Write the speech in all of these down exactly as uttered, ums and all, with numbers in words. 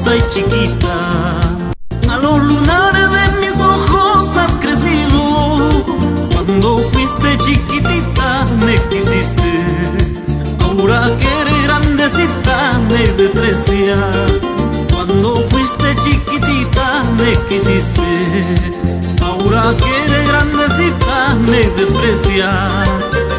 hermosa y chiquita. A los lunares de mis ojos has crecido. Cuando fuiste chiquitita me quisiste. Ahora que eres grandecita me desprecias. Cuando fuiste chiquitita me quisiste. Ahora que eres grandecita me desprecias.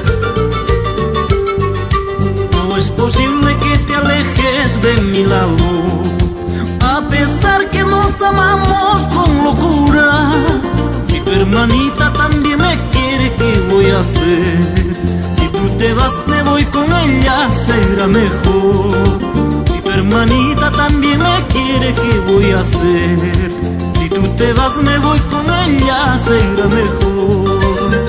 No es posible que te alejes de mi lado, a pesar que nos amamos con locura. Si tu hermanita también me quiere, ¿qué voy a hacer? Si tú te vas me voy con ella, será mejor. Si tu hermanita también me quiere, ¿qué voy a hacer? Si tú te vas me voy con ella, será mejor.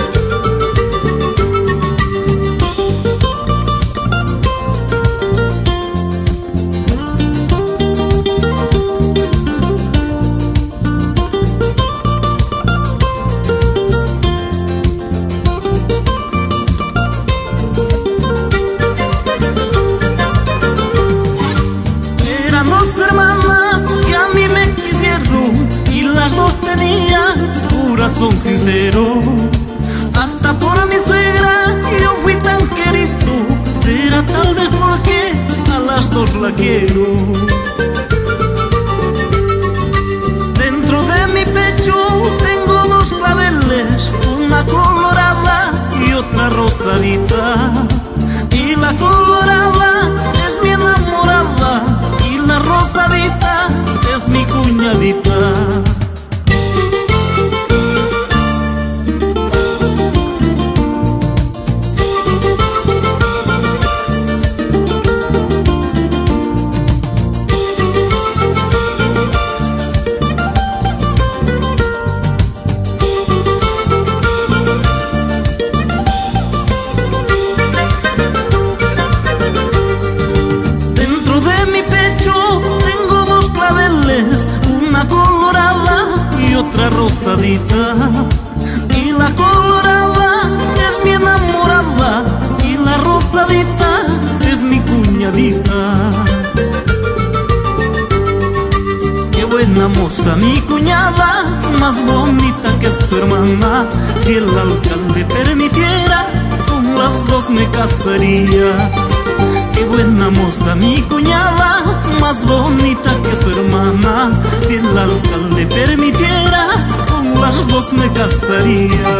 Las dos tenían corazón sincero. Hasta por mi suegra yo fui tan querido. Será tal vez porque a las dos la quiero. Dentro de mi pecho tengo dos claveles, una colorada y otra rosadita. Y la colorada es mi enamorada y la rosadita es mi cuñadita. Una colorada y otra rosadita. Y la colorada es mi enamorada y la rosadita es mi cuñadita. Qué buena moza mi cuñada, más bonita que su hermana. Si el alcalde permitiera, con las dos me casaría. Qué buena moza mi cuñada, más bonita que su hermana. Si el alcalde permitiera, con las dos me casaría.